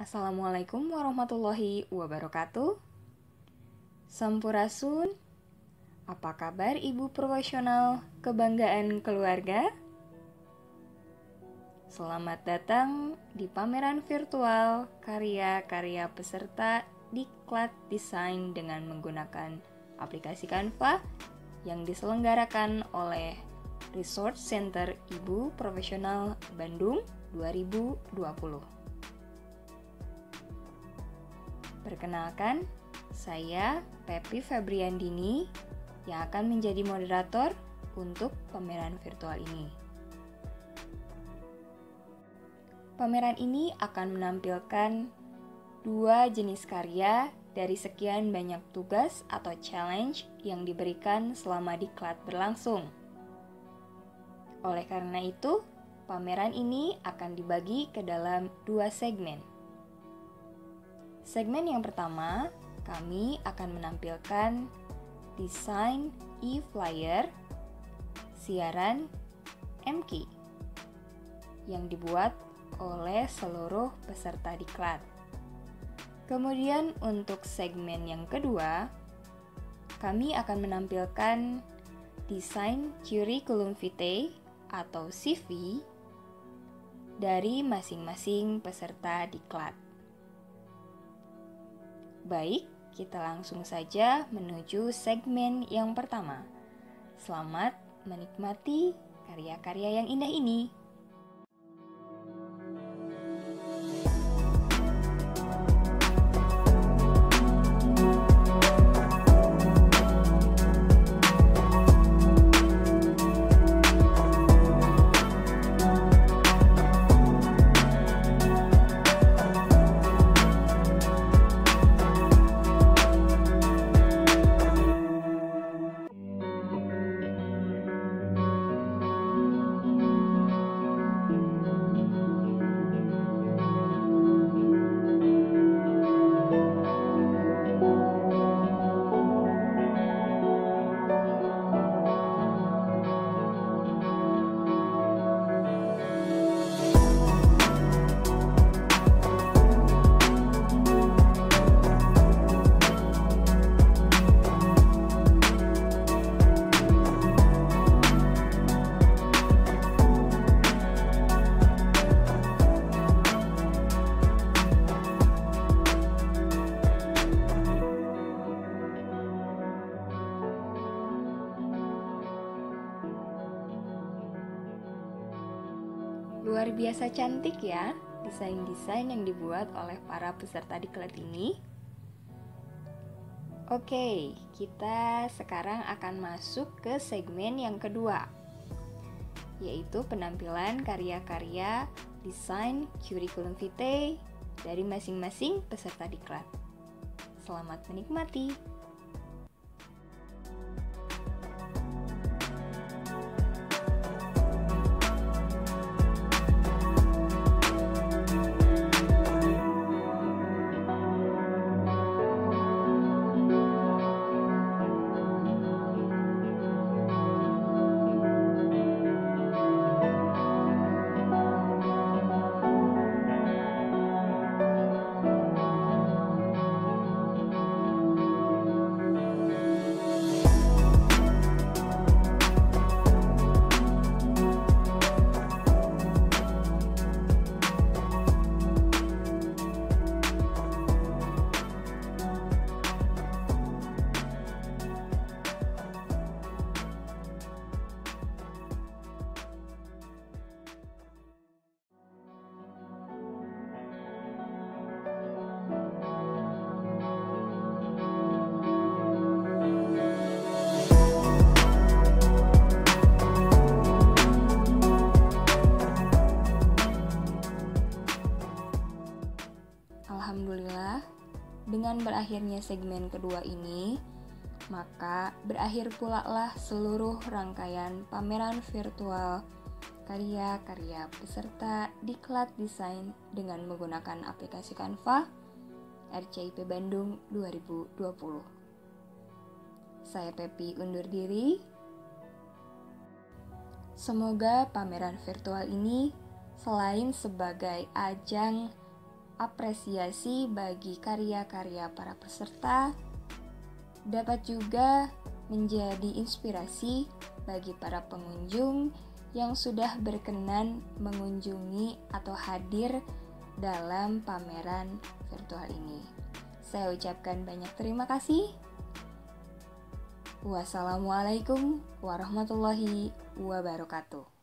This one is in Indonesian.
Assalamualaikum warahmatullahi wabarakatuh. Sampurasun. Apa kabar Ibu profesional kebanggaan keluarga? Selamat datang di pameran virtual karya-karya peserta Diklat Desain dengan menggunakan aplikasi Canva yang diselenggarakan oleh Resource Center Ibu Profesional Bandung 2020. Perkenalkan, saya Pepi Febriandini yang akan menjadi moderator untuk pameran virtual ini. Pameran ini akan menampilkan 2 jenis karya dari sekian banyak tugas atau challenge yang diberikan selama diklat berlangsung. Oleh karena itu, pameran ini akan dibagi ke dalam 2 segmen. Segmen yang pertama, kami akan menampilkan desain e-flyer siaran MK yang dibuat oleh seluruh peserta diklat. Kemudian untuk segmen yang kedua, kami akan menampilkan desain curriculum vitae atau CV dari masing-masing peserta diklat. Baik, kita langsung saja menuju segmen yang pertama. Selamat menikmati karya-karya yang indah ini. Luar biasa cantik ya desain-desain yang dibuat oleh para peserta diklat ini. Oke, kita sekarang akan masuk ke segmen yang kedua, yaitu penampilan karya-karya desain curriculum vitae dari masing-masing peserta diklat. Selamat menikmati. Alhamdulillah, dengan berakhirnya segmen kedua ini, maka berakhir pula lah seluruh rangkaian pameran virtual karya-karya peserta Diklat Desain dengan menggunakan aplikasi Canva RCIP Bandung 2020. Saya Pepi undur diri. Semoga pameran virtual ini selain sebagai ajang apresiasi bagi karya-karya para peserta, dapat juga menjadi inspirasi bagi para pengunjung yang sudah berkenan mengunjungi atau hadir dalam pameran virtual ini. Saya ucapkan banyak terima kasih. Wassalamualaikum warahmatullahi wabarakatuh.